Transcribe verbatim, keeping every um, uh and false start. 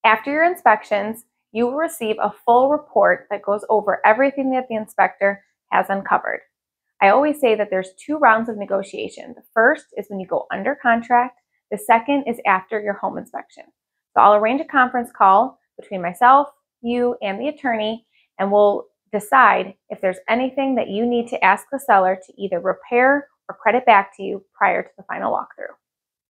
After your inspections, you will receive a full report that goes over everything that the inspector has uncovered. I always say that there's two rounds of negotiation. The first is when you go under contract. The second is after your home inspection. So I'll arrange a conference call between myself, you, and the attorney, and we'll decide if there's anything that you need to ask the seller to either repair or credit back to you prior to the final walkthrough.